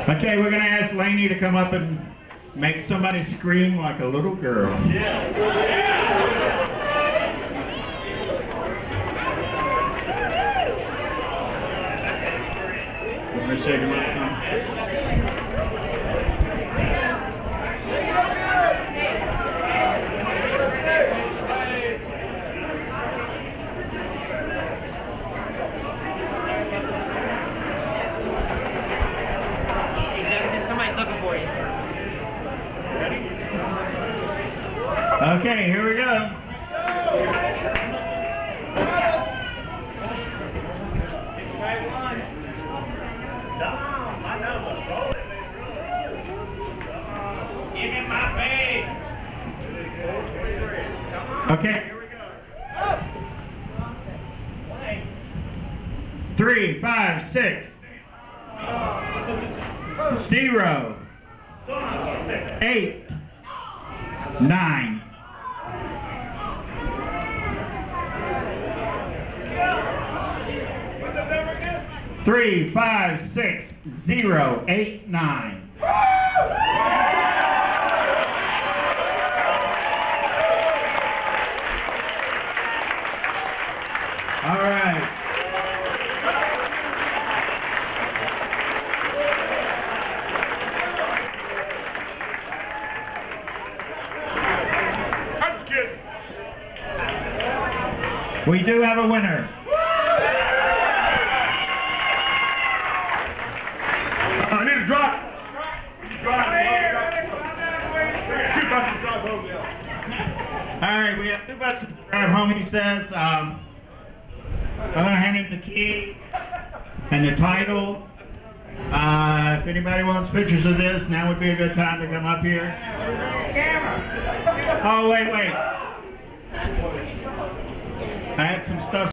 Okay, we're going to ask Lainey to come up and make somebody scream like a little girl. Yes. I'm going to shake him up some. Okay, here we go. Give me my bag. Okay, here we go. 3, 5, 6, 0, 8, 9. 3, 5, 6, 0, 8, 9. All right. I'm just kidding. We do have a winner. I need a drop. Two bucks to drive home now. All right, we have 2 bucks to drive home, he says. I'm going to hand him the keys and the title. If anybody wants pictures of this, now would be a good time to come up here. Oh, wait. I had some stuff.